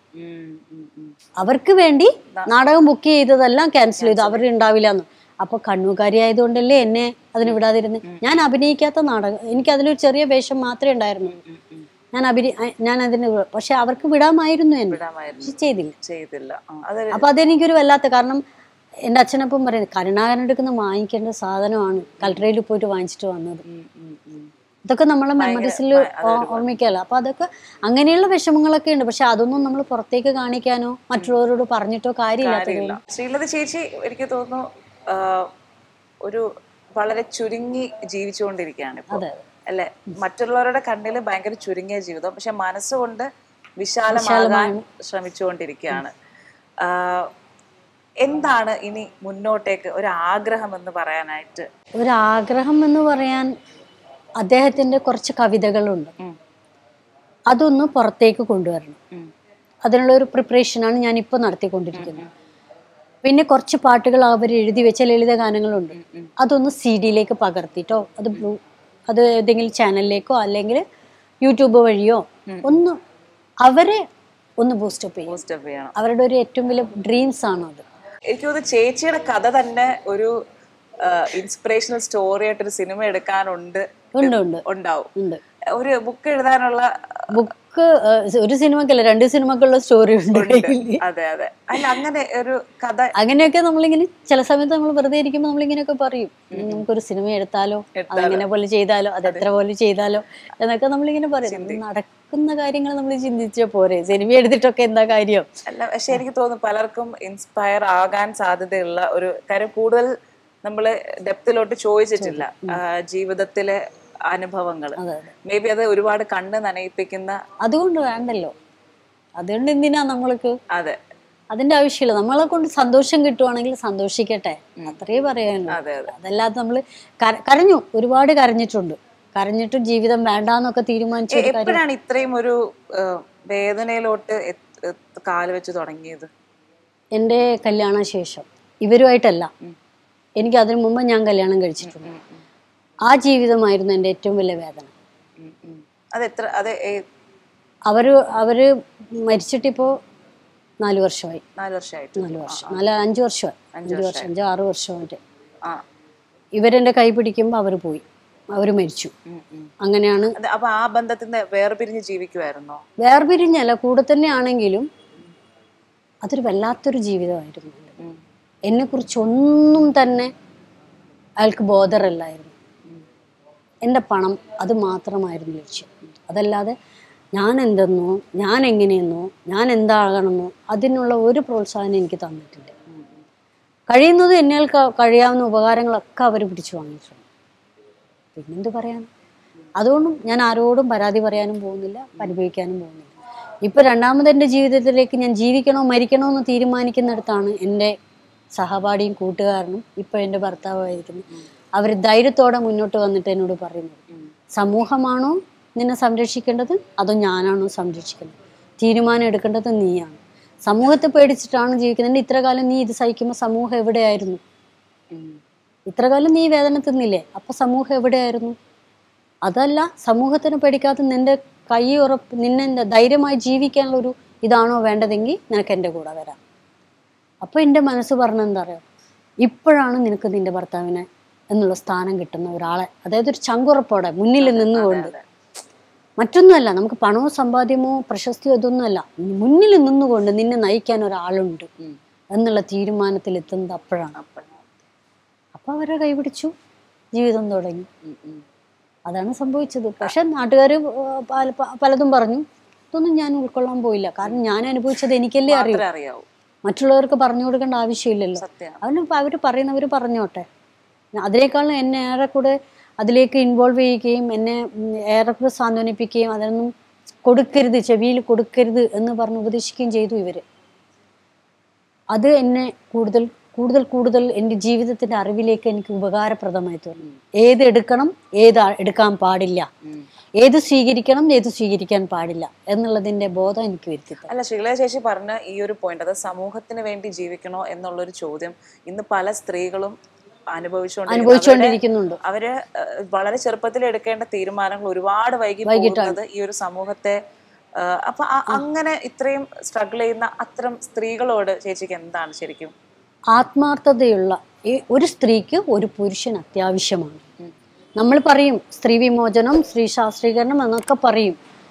അവർക്ക് വേണ്ടി നാടകം ബുക്ക് ചെയ്തതെല്ലാം ക്യാൻസൽ ചെയ്തു, അവർ ഉണ്ടാവില്ല എന്ന്. അപ്പൊ കണ്ണൂക്കാരി ആയതുകൊണ്ടല്ലേ എന്നെ അതിന് വിടാതിരുന്നത്. ഞാൻ അഭിനയിക്കാത്ത നാടകം, എനിക്ക് അതിലൊരു ചെറിയ വേഷം മാത്രമേ ഉണ്ടായിരുന്നു. ഞാൻ അഭിനയ ഞാൻ അതിന് പക്ഷെ അവർക്ക് വിടാമായിരുന്നു എന്നെ, പക്ഷെ ചെയ്തില്ല ചെയ്തില്ല അപ്പൊ അതെനിക്കൊരു വല്ലാത്ത, കാരണം എൻ്റെ അച്ഛനപ്പം പറയുന്നത് കരുണാകരൻ്റെ അടുത്ത് വാങ്ങിക്കേണ്ട സാധനമാണ് കൽട്ടറയിൽ പോയിട്ട് വാങ്ങിച്ചിട്ട് വന്നത്. ഇതൊക്കെ നമ്മളെ മെമ്മറീസിൽ ഓർമ്മിക്കാമല്ലോ. അപ്പൊ അതൊക്കെ അങ്ങനെയുള്ള വിഷമങ്ങളൊക്കെ ഉണ്ട്. പക്ഷെ അതൊന്നും നമ്മൾ പുറത്തേക്ക് കാണിക്കാനോ മറ്റുള്ളവരോട് പറഞ്ഞിട്ടോ കാര്യമില്ല. ശ്രീലത ചേച്ചി എനിക്ക് തോന്നുന്നു ഒരു വളരെ ചുരുങ്ങി ജീവിച്ചുകൊണ്ടിരിക്കുകയാണ് ഇപ്പൊ അല്ലെ. മറ്റുള്ളവരുടെ കണ്ണിൽ ഭയങ്കര ചുരുങ്ങിയ ജീവിതം, പക്ഷെ മനസ്സുകൊണ്ട് വിശാലമാകാൻ ശ്രമിച്ചുകൊണ്ടിരിക്കുകയാണ്. എന്താണ് ഇനി മുന്നോട്ടേക്ക് ഒരു ആഗ്രഹം എന്ന് പറയാനായിട്ട്? ഒരു ആഗ്രഹം എന്ന് പറയാൻ അദ്ദേഹത്തിന്റെ കുറച്ച് കവിതകളുണ്ട്, അതൊന്ന് പുറത്തേക്ക് കൊണ്ടുവരണം. അതിനുള്ള ഒരു പ്രിപ്പറേഷനാണ് ഞാൻ ഇപ്പൊ നടത്തിക്കൊണ്ടിരിക്കുന്നത്. പിന്നെ കുറച്ച് പാട്ടുകൾ അവർ എഴുതി വെച്ച ലളിത ഗാനങ്ങളുണ്ട്, അതൊന്ന് സി ഡിയിലേക്ക് പകർത്തിട്ടോ അത് ബ്ലൂ അത് ഏതെങ്കിലും ചാനലിലേക്കോ അല്ലെങ്കിൽ യൂട്യൂബ് വഴിയോ ഒന്ന് അവരെ ഒന്ന് ബൂസ്റ്റപ്പ് ചെയ്യണം. അവരുടെ ഒരു ഏറ്റവും വലിയ ഡ്രീംസ് ആണ് അത്. എനിക്ക് തോന്നുന്നു ചേച്ചിയുടെ കഥ തന്നെ ഒരു ഇൻസ്പിറേഷണൽ സ്റ്റോറി ആയിട്ടൊരു സിനിമ എടുക്കാനുണ്ട്. ഉണ്ടാവും. ഒരു ബുക്ക് എഴുതാനുള്ള ബുക്ക് ഒരു സിനിമക്കല്ല രണ്ട് സിനിമക്കുള്ള സ്റ്റോറി ഉണ്ട്. അതെ അതെ അല്ല അങ്ങനെ ഒരു കഥ അങ്ങനെയൊക്കെ നമ്മളിങ്ങനെ ചില സമയത്ത് നമ്മൾ വെറുതെ ഇരിക്കുമ്പോൾ നമ്മളിങ്ങനെയൊക്കെ പറയും, നമുക്കൊരു സിനിമ എടുത്താലോ, അതങ്ങനെ പോലെ ചെയ്താലോ, അത് എത്ര പോലെ ചെയ്താലോ എന്നൊക്കെ നമ്മളിങ്ങനെ പറയും. നടക്കുന്ന കാര്യങ്ങൾ നമ്മൾ ചിന്തിച്ച പോരെ, സിനിമ എടുത്തിട്ടൊക്കെ എന്താ കാര്യം? അല്ല പക്ഷെ എനിക്ക് തോന്നുന്നു പലർക്കും ഇൻസ്പയർ ആകാൻ സാധ്യതയുള്ള ഒരു കാര്യം കൂടുതൽ നമ്മള് ഡെപ്തിലോട്ട് ചോദിച്ചിട്ടില്ല. ജീവിതത്തിലെ അനുഭവങ്ങൾ മേ ബി അത് ഒരുപാട് കണ്ണ് നനയിപ്പിക്കുന്ന. അതുകൊണ്ട് വേണ്ടല്ലോ, അതുകൊണ്ട് എന്തിനാ നമ്മൾക്ക്? അതെ അതിന്റെ ആവശ്യമില്ല. നമ്മളെ കൊണ്ട് സന്തോഷം കിട്ടുവാണെങ്കിൽ സന്തോഷിക്കട്ടെ, അത്രേ പറയാനുള്ളൂ. അതല്ലാതെ നമ്മള് കരഞ്ഞു, ഒരുപാട് കരഞ്ഞിട്ടുണ്ട്. കരഞ്ഞിട്ടും ജീവിതം വേണ്ടാന്നൊക്കെ തീരുമാനിച്ചു. എപ്പോഴാണ് ഇത്രയും ഒരു വേദനയിലോട്ട് കാല് വെച്ച് തുടങ്ങിയത്? എൻ്റെ കല്യാണ ശേഷം. ഇവരുമായിട്ടല്ല, എനിക്ക് അതിനു മുമ്പ് ഞാൻ കല്യാണം കഴിച്ചിട്ടുണ്ട്. ആ ജീവിതമായിരുന്നു എൻ്റെ ഏറ്റവും വലിയ വേദന. അവര് അവര് മരിച്ചിട്ടിപ്പോ നാല് വർഷമായി. നാല് വർഷമായിട്ട് നാല് വർഷം നാല് അഞ്ചു വർഷമായി അഞ്ചു വർഷം അഞ്ചോ ആറു വർഷമായിട്ട് ഇവരെന്റെ കൈ പിടിക്കുമ്പോ അവര് പോയി, അവര് മരിച്ചു. അങ്ങനെയാണ്. അപ്പൊ ആ ബന്ധത്തിന് വേർപിരിഞ്ഞ് ജീവിക്കുമായിരുന്നോ? വേർപിരിഞ്ഞല്ല, കൂടെ തന്നെ ആണെങ്കിലും അതൊരു വല്ലാത്തൊരു ജീവിതമായിരുന്നു. എന്നെ കുറിച്ചൊന്നും തന്നെ അയാൾക്ക് ബോധറല്ലായിരുന്നു. എൻ്റെ പണം അത് മാത്രമായിരുന്നു ലക്ഷ്യം. അതല്ലാതെ ഞാൻ എന്തെന്നോ ഞാൻ എങ്ങനെയെന്നോ ഞാൻ എന്താകണമെന്നോ അതിനുള്ള ഒരു പ്രോത്സാഹനം എനിക്ക് തന്നിട്ടില്ല. കഴിയുന്നത് എന്നാൽ കഴിയാവുന്ന ഉപകാരങ്ങളൊക്കെ അവർ പിടിച്ചു വാങ്ങിയിട്ടുണ്ട്. പിന്നെന്ത് പറയാൻ? അതുകൊണ്ടും ഞാൻ ആരോടും പരാതി പറയാനും പോകുന്നില്ല, പരിഭവിക്കാനും പോകുന്നില്ല. ഇപ്പം രണ്ടാമത് എൻ്റെ ജീവിതത്തിലേക്ക് ഞാൻ ജീവിക്കണോ മരിക്കണോ എന്ന് തീരുമാനിക്കുന്നിടത്താണ് എൻ്റെ സഹപാഠിയും കൂട്ടുകാരനും ഇപ്പം എൻ്റെ ഭർത്താവായിരിക്കുന്നു. അവർ ധൈര്യത്തോടെ മുന്നോട്ട് വന്നിട്ട് എന്നോട് പറയുന്നത്, സമൂഹമാണോ നിന്നെ സംരക്ഷിക്കേണ്ടത് അതോ ഞാനാണോ സംരക്ഷിക്കേണ്ടത്? തീരുമാനം എടുക്കേണ്ടത് നീയാണ്. സമൂഹത്തെ പേടിച്ചിട്ടാണ് ജീവിക്കുന്നത്. ഇത്ര കാലം നീ ഇത് സഹിക്കുമ്പോൾ സമൂഹം എവിടെയായിരുന്നു? ഇത്ര കാലം നീ വേദന തിന്നില്ലേ, അപ്പൊ സമൂഹം എവിടെയായിരുന്നു? അതല്ല, സമൂഹത്തിന് പേടിക്കാതെ നിന്റെ കൈ ഉറപ്പ് നിന്നെ ധൈര്യമായി ജീവിക്കാനുള്ള ഒരു ഇതാണോ വേണ്ടതെങ്കിൽ നിനക്ക് എൻ്റെ കൂടെ വരാം. അപ്പൊ എൻ്റെ മനസ്സ് പറഞ്ഞെന്താ പറയാ, ഇപ്പോഴാണ് നിനക്ക് നിന്റെ ഭർത്താവിനെ എന്നുള്ള സ്ഥാനം കിട്ടുന്ന ഒരാളെ, അതായത് ഒരു ചങ്കുറപ്പോടെ മുന്നിൽ നിന്നുകൊണ്ട്, മറ്റൊന്നുമല്ല നമുക്ക് പണമോ സമ്പാദ്യമോ പ്രശസ്തിയോ ഇതൊന്നുമല്ല, മുന്നിൽ നിന്നുകൊണ്ട് നിന്നെ നയിക്കാൻ ഒരാളുണ്ട് എന്നുള്ള തീരുമാനത്തിൽ എത്തുന്നത് അപ്പോഴാണ്. അപ്പൊ അവരെ കൈപിടിച്ചു, ജീവിതം തുടങ്ങി. അതാണ് സംഭവിച്ചത്. പക്ഷെ നാട്ടുകാർ പലതും പറഞ്ഞു, ഇതൊന്നും ഞാൻ ഉൾക്കൊള്ളാൻ പോയില്ല. കാരണം ഞാൻ അനുഭവിച്ചത് എനിക്കല്ലേ അറിയാവൂ, മറ്റുള്ളവർക്ക് പറഞ്ഞു കൊടുക്കേണ്ട ആവശ്യമില്ലല്ലോ. അതിന് അവര് പറയുന്നവര് പറഞ്ഞോട്ടെ. അതിനേക്കാളും എന്നെ ഏറെക്കൂടെ അതിലേക്ക് ഇൻവോൾവ് ചെയ്യുകയും എന്നെ ഏറെക്കൂടെ സാന്ത്വനിപ്പിക്കുകയും അതൊന്നും കൊടുക്കരുത്, ചെവിയിൽ കൊടുക്കരുത് എന്ന് പറഞ്ഞ് ഉപദേശിക്കുകയും ചെയ്തു ഇവര്. അത് എന്നെ കൂടുതൽ കൂടുതൽ കൂടുതൽ എൻ്റെ ജീവിതത്തിന്റെ അറിവിലേക്ക് എനിക്ക് ഉപകാരപ്രദമായി തോന്നി. ഏത് എടുക്കണം, ഏത് എടുക്കാൻ പാടില്ല, ഏത് സ്വീകരിക്കണം, ഏത് സ്വീകരിക്കാൻ പാടില്ല എന്നുള്ളതിന്റെ ബോധം എനിക്ക് വരുത്തി. അല്ല, ശ്രീലത ചേച്ചി പറഞ്ഞ ഈ ഒരു പോയിന്റ്, അത് സമൂഹത്തിന് വേണ്ടി ജീവിക്കണോ എന്നുള്ളൊരു ചോദ്യം ഇന്ന് പല സ്ത്രീകളും അനുഭവിച്ചുകൊണ്ടിരിക്കുന്നുണ്ട്. അവര് വളരെ ചെറുപ്പത്തിൽ എടുക്കേണ്ട തീരുമാനങ്ങൾ ഒരുപാട് വൈകി പോകുന്നത് ഈ ഒരു സമൂഹത്തെ. അപ്പൊ അങ്ങനെ ഇത്രയും സ്ട്രഗിൾ ചെയ്യുന്ന അത്തരം സ്ത്രീകളോട് ചേച്ചിക്ക് എന്താണ് ശരിക്കും? ആത്മാർത്ഥതയുള്ള ഒരു സ്ത്രീക്ക് ഒരു പുരുഷൻ അത്യാവശ്യമാണ്. നമ്മൾ പറയും സ്ത്രീ വിമോചനം, സ്ത്രീ ശാസ്ത്രീകരണം എന്നൊക്കെ പറയും.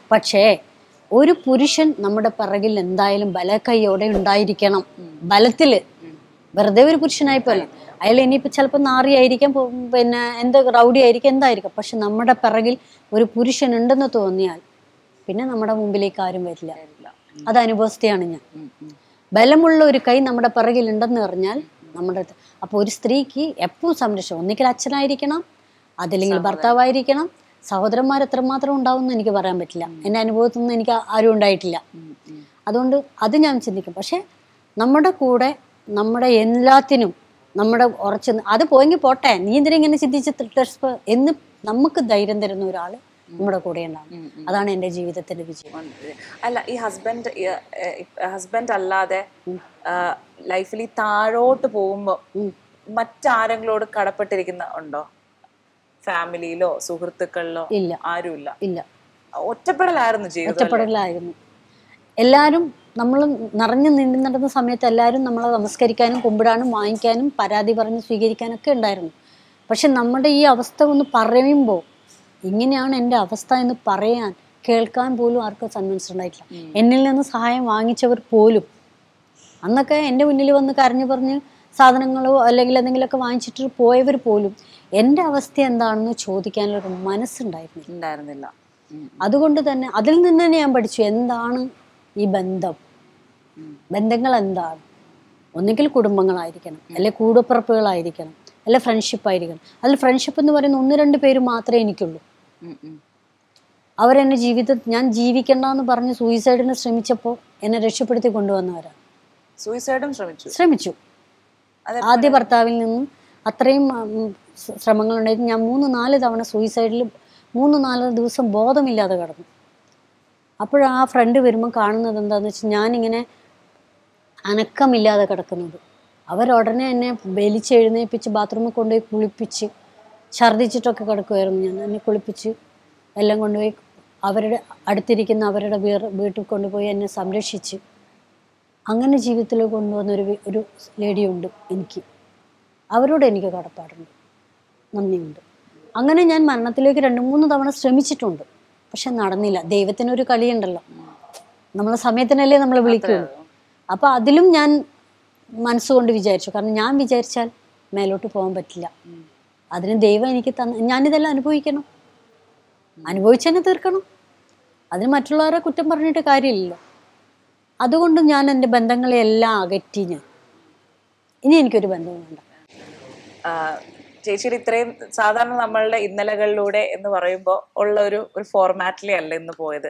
പക്ഷേ ഒരു പുരുഷൻ നമ്മുടെ പിറകിൽ എന്തായാലും ബലക്കൈയോടെ ഉണ്ടായിരിക്കണം. ബലത്തില് വെറുതെ ഒരു പുരുഷനായിപ്പോലെ അയാൾ ഇനിയിപ്പോൾ ചിലപ്പോൾ നാറിയായിരിക്കാം, പിന്നെ എന്ത് റൗഡി ആയിരിക്കും, എന്തായിരിക്കും. പക്ഷെ നമ്മുടെ പിറകിൽ ഒരു പുരുഷൻ ഉണ്ടെന്ന് തോന്നിയാൽ പിന്നെ നമ്മുടെ മുമ്പിലേക്ക് ആരും വരില്ല. അത് അനുഭവസ്ഥയാണ് ഞാൻ. ബലമുള്ള ഒരു കൈ നമ്മുടെ പിറകിൽ ഉണ്ടെന്ന് പറഞ്ഞാൽ നമ്മുടെ അപ്പോൾ ഒരു സ്ത്രീക്ക് എപ്പോഴും സംരക്ഷണം ഒന്നിക്കൽ അച്ഛനായിരിക്കണം, അതല്ലെങ്കിൽ ഭർത്താവായിരിക്കണം. സഹോദരന്മാർ എത്രമാത്രം ഉണ്ടാവും എന്ന് എനിക്ക് പറയാൻ പറ്റില്ല. എൻ്റെ അനുഭവത്തിൽ നിന്ന് എനിക്ക് ആരും ഉണ്ടായിട്ടില്ല. അതുകൊണ്ട് അത് ഞാൻ ചിന്തിക്കും. പക്ഷെ നമ്മുടെ കൂടെ നമ്മുടെ എല്ലാത്തിനും നമ്മുടെ ഉറച്ച് അത് പോയെങ്കിൽ പോട്ടെ, നീ എന്തിനാ ഇങ്ങനെ ചിന്തിച്ച് എന്ന് നമുക്ക് ധൈര്യം തരുന്ന ഒരാൾ നമ്മുടെ കൂടെ ഉണ്ടാവും. അതാണ് എൻ്റെ ജീവിതത്തിന്റെ വിജയം. അല്ല, ഈ ഹസ്ബൻഡ് ഹസ്ബൻഡ് അല്ലാതെ ലൈഫിൽ ഈ താഴോട്ട് പോകുമ്പോ മറ്റാരെങ്കിലോട് കടപ്പെട്ടിരിക്കുന്ന ഉണ്ടോ? ഫാമിലിയിലോ സുഹൃത്തുക്കളിലോ? ഇല്ല, ആരുമില്ല. ഇല്ല. ഒറ്റപ്പെടലായിരുന്നു ജീവിതം. ഒറ്റപ്പെടലായിരുന്നു. എല്ലാവരും നമ്മൾ നിറഞ്ഞു നീണ്ടു നടന്ന സമയത്ത് എല്ലാവരും നമ്മളെ നമസ്കരിക്കാനും കുമ്പിടാനും വാങ്ങിക്കാനും പരാതി പറഞ്ഞ് സ്വീകരിക്കാനൊക്കെ ഉണ്ടായിരുന്നു. പക്ഷെ നമ്മുടെ ഈ അവസ്ഥ ഒന്ന് പറയുമ്പോൾ ഇങ്ങനെയാണ് എൻ്റെ അവസ്ഥ എന്ന് പറയാൻ കേൾക്കാൻ പോലും ആർക്കും കൺവിൻസ് ഉണ്ടായിട്ടില്ല. എന്നിൽ നിന്ന് സഹായം വാങ്ങിച്ചവർ പോലും അന്നൊക്കെ എൻ്റെ മുന്നിൽ വന്ന് കരഞ്ഞു പറഞ്ഞ് സാധനങ്ങളോ അല്ലെങ്കിൽ എന്തെങ്കിലുമൊക്കെ വാങ്ങിച്ചിട്ട് പോയവർ പോലും എൻ്റെ അവസ്ഥ എന്താണെന്ന് ചോദിക്കാനുള്ളൊരു മനസ്സുണ്ടായിരുന്നില്ല. അതുകൊണ്ട് തന്നെ അതിൽ നിന്ന് തന്നെ ഞാൻ പഠിച്ചു എന്താണ് ഈ ബന്ധം. ബന്ധങ്ങൾ എന്താണ്? ഒന്നുകിൽ കുടുംബങ്ങളായിരിക്കണം, അല്ലെ കൂടപ്പിറപ്പുകളായിരിക്കണം, അല്ലെ ഫ്രണ്ട്ഷിപ്പ് ആയിരിക്കണം. അതിൽ ഫ്രണ്ട്ഷിപ്പ് എന്ന് പറയുന്ന ഒന്ന് രണ്ട് പേര് മാത്രമേ എനിക്കുള്ളൂ. അവരെന്നെ ജീവിതം ഞാൻ ജീവിക്കണ്ടെന്ന് പറഞ്ഞ് സൂയിസൈഡിന് ശ്രമിച്ചപ്പോൾ എന്നെ രക്ഷപ്പെടുത്തി കൊണ്ടുവന്നവരാണ്. സൂയിസൈഡും ശ്രമിച്ചു ശ്രമിച്ചു ആദ്യ ഭർത്താവിൽ നിന്നും അത്രയും ശ്രമങ്ങളുണ്ടായിട്ട് ഞാൻ മൂന്ന് നാല് തവണ സൂയിസൈഡിൽ മൂന്ന് നാല് ദിവസം ബോധമില്ലാതെ കിടന്നു. അപ്പോഴാ ആ ഫ്രണ്ട് വരുമ്പോൾ കാണുന്നത് എന്താണെന്ന് വെച്ചാൽ ഞാനിങ്ങനെ അനക്കമില്ലാതെ കിടക്കുന്നത്. അവരുടനെ എന്നെ വലിച്ചെഴുന്നേൽപ്പിച്ച് ബാത്റൂമിൽ കൊണ്ടുപോയി കുളിപ്പിച്ച് ഛർദ്ദിച്ചിട്ടൊക്കെ കിടക്കുമായിരുന്നു. ഞാൻ എന്നെ കുളിപ്പിച്ച് എല്ലാം കൊണ്ടുപോയി അവരുടെ അടുത്തിരിക്കുന്ന അവരുടെ വീട്ടിൽ കൊണ്ടുപോയി എന്നെ സംരക്ഷിച്ച് അങ്ങനെ ജീവിതത്തിൽ കൊണ്ടുവന്നൊരു ഒരു ലേഡിയുണ്ട് എനിക്ക്. അവരോട് എനിക്ക് കടപ്പാടുണ്ട്, നന്ദിയുണ്ട്. അങ്ങനെ ഞാൻ മരണത്തിലേക്ക് രണ്ട് മൂന്ന് തവണ ശ്രമിച്ചിട്ടുണ്ട്. പക്ഷെ നടന്നില്ല. ദൈവത്തിനൊരു കളിയുണ്ടല്ലോ, നമ്മളെ സമയത്തിനല്ലേ നമ്മളെ വിളിക്കുള്ളൂ. അപ്പോൾ അതിലും ഞാൻ മനസ്സുകൊണ്ട് വിചാരിച്ചു. കാരണം ഞാൻ വിചാരിച്ചാൽ മേലോട്ട് പോകാൻ പറ്റില്ല. അതിന് ദൈവം എനിക്ക് തന്ന ഞാനിതെല്ലാം അനുഭവിക്കണം, അനുഭവിച്ചെന്നെ തീർക്കണം. അതിന് മറ്റുള്ളവരെ കുറ്റം പറഞ്ഞിട്ട് കാര്യമില്ലല്ലോ. അതുകൊണ്ട് ഞാൻ എൻ്റെ ബന്ധങ്ങളെല്ലാം അകറ്റി. ഞാൻ ഇനി എനിക്കൊരു ബന്ധവും വേണ്ട. ചേച്ചിയുടെ ഇത്രയും സാധാരണ നമ്മളുടെ ഇന്നലകളിലൂടെ എന്ന് പറയുമ്പോൾ ഉള്ള ഒരു ഒരു ഫോർമാറ്റിലേ അല്ല ഇന്ന് പോയത്.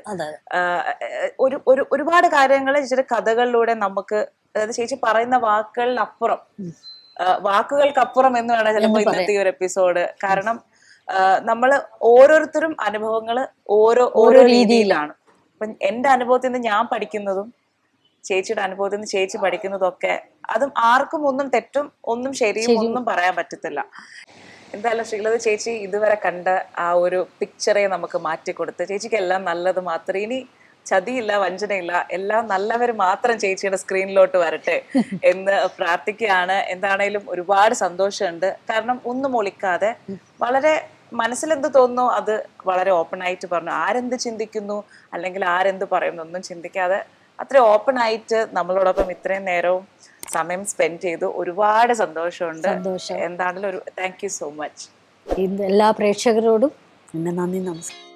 ഒരു ഒരു ഒരുപാട് കാര്യങ്ങൾ ചേച്ചിയുടെ കഥകളിലൂടെ നമുക്ക്, അതായത് ചേച്ചി പറയുന്ന വാക്കുകളിലപ്പുറം വാക്കുകൾക്കപ്പുറം എന്ന് വേണം ചിലപ്പോൾ ഇന്നത്തെ ഒരു എപ്പിസോഡ്. കാരണം നമ്മള് ഓരോരുത്തരും അനുഭവങ്ങൾ ഓരോ ഓരോ രീതിയിലാണ്. അപ്പൊ എന്റെ അനുഭവത്തിൽ നിന്ന് ഞാൻ പഠിക്കുന്നതും ചേച്ചിയുടെ അനുഭവത്തിൽ നിന്ന് ചേച്ചി പഠിക്കുന്നതൊക്കെ അതും ആർക്കും ഒന്നും തെറ്റും ഒന്നും ശരിയും ഒന്നും പറയാൻ പറ്റത്തില്ല. എന്തായാലും ശ്രീലത ചേച്ചി ഇതുവരെ കണ്ട ആ ഒരു പിക്ചറെ നമുക്ക് മാറ്റിക്കൊടുത്ത് ചേച്ചിക്ക് എല്ലാം നല്ലത് മാത്രം, ഇനി ചതിയില്ല വഞ്ചനയില്ല, എല്ലാം നല്ലവർ മാത്രം ചേച്ചിയുടെ സ്ക്രീനിലോട്ട് വരട്ടെ എന്ന് പ്രാർത്ഥിക്കുകയാണ്. എന്താണേലും ഒരുപാട് സന്തോഷമുണ്ട്. കാരണം ഒന്നും ഒളിക്കാതെ വളരെ മനസ്സിലെന്ത് തോന്നുന്നു അത് വളരെ ഓപ്പൺ ആയിട്ട് പറഞ്ഞു. ആരെന്ത് ചിന്തിക്കുന്നു അല്ലെങ്കിൽ ആരെന്ത് പറയുന്നു ഒന്നും ചിന്തിക്കാതെ അത്ര ഓപ്പൺ ആയിട്ട് നമ്മളോടൊപ്പം ഇത്രയും നേരവും സമയം സ്പെൻഡ് ചെയ്തു. ഒരുപാട് സന്തോഷമുണ്ട്. എന്താണെങ്കിലും ഒരു താങ്ക് യു സോ മച്ച്. എല്ലാ പ്രേക്ഷകരോടും നന്ദി, നമസ്കാരം.